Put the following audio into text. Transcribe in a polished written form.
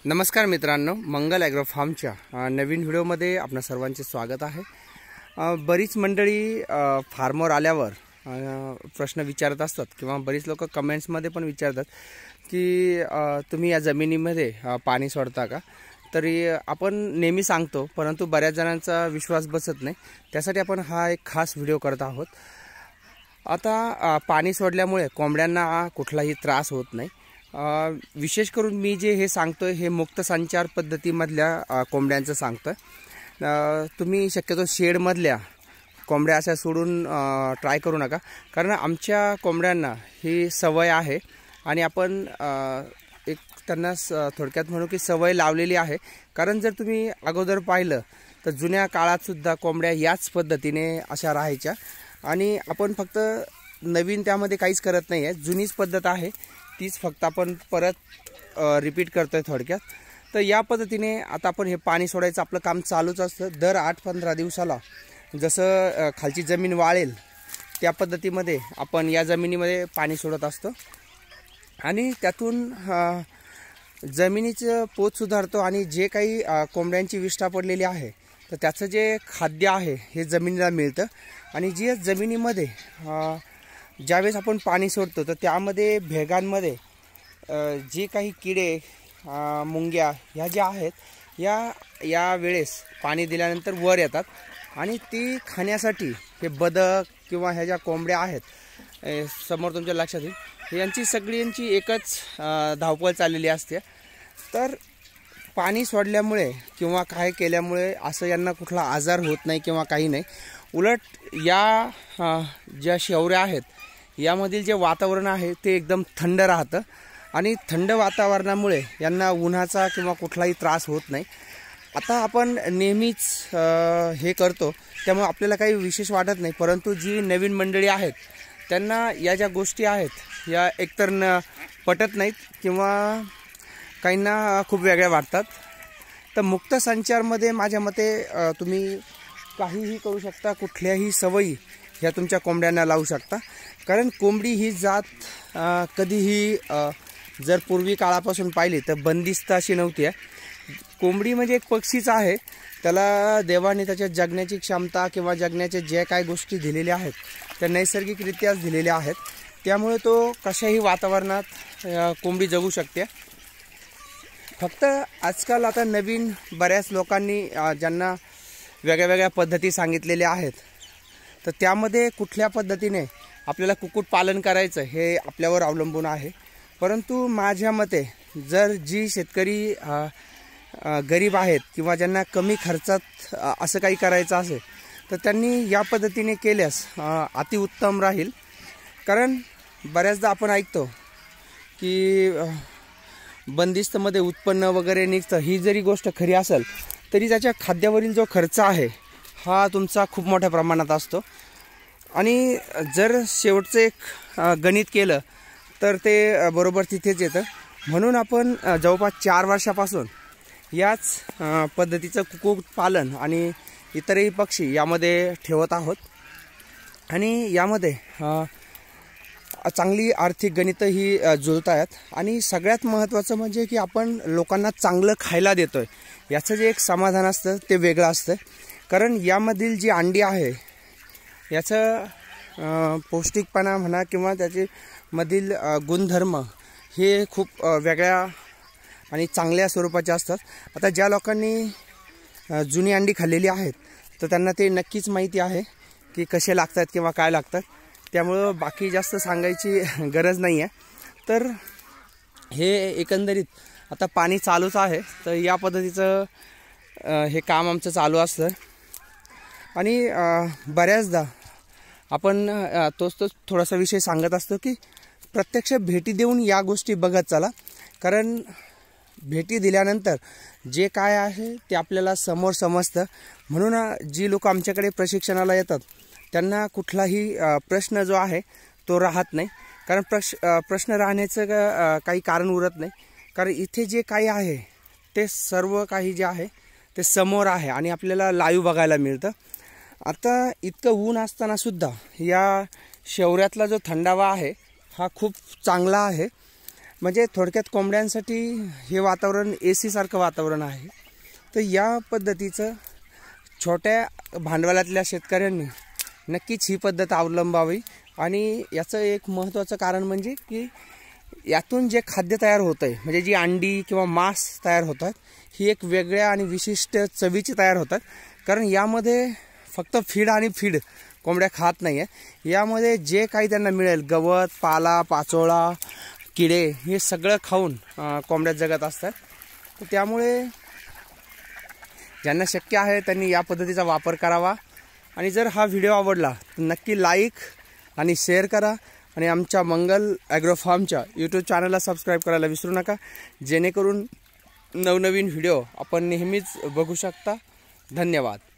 नमस्कार मित्रांनो, मंगल ॲग्रो फार्मच्या नवीन व्हिडिओमध्ये आपणा सर्वांचे स्वागत आहे। बरीच मंडळी फार्मवर आल्यावर प्रश्न विचारत असतात किंवा बरीच लोक कमेंट्समध्ये पण विचारतात की तुम्ही या जमिनीमध्ये पाणी सोडता का। तरी आपण नेहमी सांगतो, परंतु बऱ्याच जणांचा विश्वास बसत नाही, त्यासाठी आपण हा एक खास व्हिडिओ करत आहोत। आता पाणी सोडल्यामुळे कोंबड्यांना कुठलाही त्रास होत नाही। विशेष करून मी जे हे सांगतोय हे मुक्त संचार पद्धतीमधल्या कोंबड्यांचं सांगतोय। तुम्ही शक्यतो शेडमधल्या कोंबड्या अशा सोडून ट्राय करू नका, कारण आमच्या कोंबड्यांना ही सवय आहे आणि आपण एक त्यांना थोडक्यात म्हणू की सवय लावलेली आहे। कारण जर तुम्ही अगोदर पाहिलं तर जुन्या काळात सुद्धा कोंबड्या याच पद्धतीने अशा राहायच्या आणि आपण फक्त नवीन त्यामध्ये काहीच करत नाही आहे, जुनीच पद्धत आहे तीच फक्त आपण परत रिपीट करतोय थोडक्यात। तर या पद्धतीने आता आपण हे पाणी सोडायचं आपलं काम चालूच असतं। दर 8-15 दिवसाला जसं खालची जमीन वाळेल त्या पद्धतीमध्ये आपण या जमिनीमध्ये पाणी सोडत असतो आणि त्यातून जमिनीचं पोत सुधारतो आणि जे काही कोंबड्यांची विष्ठा पडलेली आहे तर त्याचं जे खाद्य आहे हे जमिनीला मिळतं आणि जे जमिनीमध्ये ज्यावेळेस आपण पाणी सोडतो तर त्यामध्ये भेगांमध्ये जे काही किडे मुंग्या ह्या ज्या आहेत या वेळेस पाणी दिल्यानंतर वर येतात आणि ती खाण्यासाठी हे बदक किंवा ह्या ज्या कोंबड्या आहेत समोर तुमच्या लक्षात येईल, यांची सगळ्यांची एकच धावपळ चाललेली असते। तर पाणी सोडल्यामुळे किंवा काय केल्यामुळे असं यांना कुठला आजार होत नाही किंवा काही नाही। उलट या ज्या शेवऱ्या आहेत यामधील जे वातावरण आहे ते एकदम थंड राहतं आणि थंड वातावरणामुळे यांना उन्हाचा किंवा कुठलाही त्रास होत नाही। आता आपण नेहमीच हे करतो त्यामुळे आपल्याला काही विशेष वाटत नाही, परंतु जी नवीन मंडळी आहेत त्यांना या ज्या गोष्टी आहेत या एकतर पटत नाहीत किंवा काहींना खूप वेगळ्या वाटतात। तर मुक्त संचारमध्ये माझ्या मते तुम्ही काहीही करू शकता, कुठल्याही सवयी ह्या तुमच्या कोंबड्यांना लावू शकता। कारण कोंबडी ही जात कधीही जर पूर्वी काळापासून पाहिली तर बंदिस्त अशी नव्हती आहे। कोंबडी म्हणजे एक पक्षीच आहे, त्याला देवाने त्याच्या जगण्याची क्षमता किंवा जगण्याच्या ज्या काही गोष्टी दिलेल्या आहेत त्या नैसर्गिकरित्याच दिलेल्या आहेत, त्यामुळे तो कशाही वातावरणात कोंबडी जगू शकते। फक्त आजकाल आता नवीन बऱ्याच लोकांनी ज्यांना वेगळ्या वेगळ्या पद्धती सांगितलेल्या आहेत तर त्यामध्ये कुठल्या पद्धतीने आपल्याला कुक्कुटपालन करायचं हे आपल्यावर अवलंबून आहे। परंतु माझ्या मते जर जी शेतकरी गरीब आहेत किंवा ज्यांना कमी खर्चात असं काही करायचं असेल तर त्यांनी या पद्धतीने केल्यास अतिउत्तम राहील। कारण बऱ्याचदा आपण ऐकतो की बंदिस्तमध्ये उत्पन्न वगैरे निघतं, ही जरी गोष्ट खरी असेल तरी त्याच्या खाद्यावरील जो खर्च आहे हा तुमचा खूप मोठ्या प्रमाणात असतो आणि जर शेवटचं एक गणित केलं तर ते बरोबर तिथेच येतं। म्हणून आपण जवळपास 4 वर्षापासून याच पद्धतीचं कुक्कुटपालन आणि इतरही पक्षी यामध्ये ठेवत आहोत आणि यामध्ये चांगली आर्थिक गणितं ही जुळत आहेत आणि सगळ्यात महत्त्वाचं म्हणजे की आपण लोकांना चांगलं खायला देतोय याचं जे एक समाधान असतं ते वेगळं असतं। कारण यामधील जी अंडी आहे याचं पौष्टिकपणा म्हणा किंवा त्याचे मधील गुणधर्म हे खूप वेगळ्या आणि चांगल्या स्वरूपाचे असतात। आता ज्या लोकांनी जुनी अंडी खाल्लेली आहेत तर त्यांना ते नक्कीच माहिती आहे की कसे लागतात किंवा काय लागतात, त्यामुळं बाकी जास्त सांगायची गरज नाही आहे। तर हे एकंदरीत आता पाणी चालूच आहे तर या पद्धतीचं हे काम आमचं चालू असतं आणि बऱ्याचदा आपण तोच थोडासा विषय सांगत असतो की प्रत्यक्ष भेटी देऊन या गोष्टी बघत चला। कारण भेटी दिल्यानंतर जे काय आहे ते आपल्याला समोर समजतं। म्हणून जी लोक आमच्याकडे प्रशिक्षणाला येतात त्यांना कुठलाही प्रश्न जो आहे तो राहत नाही, कारण प्रश्न राहण्याचं काही कारण उरत नाही। कारण इथे जे काही आहे ते सर्व काही जे आहे ते समोर आहे आणि आपल्याला लाईव्ह बघायला मिळतं। आता इतकं ऊन असताना सुद्धा या शेवऱ्यातला जो थंडावा आहे हा खूप चांगला आहे। म्हणजे थोडक्यात कोंबड्यांसाठी हे वातावरण AC सारखं वातावरण आहे. तर या पद्धतीचं छोट्या भांडवलातल्या शेतकऱ्यांनी नक्कीच ही पद्धत अवलंबावी. आणि याचं एक महत्त्वाचं कारण म्हणजे की यातून जे खाद्य तयार होतं आहे, म्हणजे जी अंडी किंवा मांस तयार होतात, ही एक वेगळ्या आणि विशिष्ट चवीची तयार होतात. कारण यामध्ये फक्त फीड आणि फीड कोंबड्या खात नाही आहे. यामध्ये जे काही त्यांना मिळेल, गवत, पाला, पाचोळा, किडे, हे सगळं खाऊन कोंबड्या जगत असतात. तर त्यामुळे ज्यांना शक्य आहे त्यांनी या पद्धतीचा वापर करावा. आणि जर हा व्हिडिओ आवडला तर नक्की लाईक आणि शेअर करा. आणि आमच्या मंगल ॲग्रो फार्मच्या यूट्यूब चॅनलला सबस्क्राईब करायला विसरू नका, जेणेकरून नवनवीन व्हिडिओ आपण नेहमीच बघू शकता. धन्यवाद.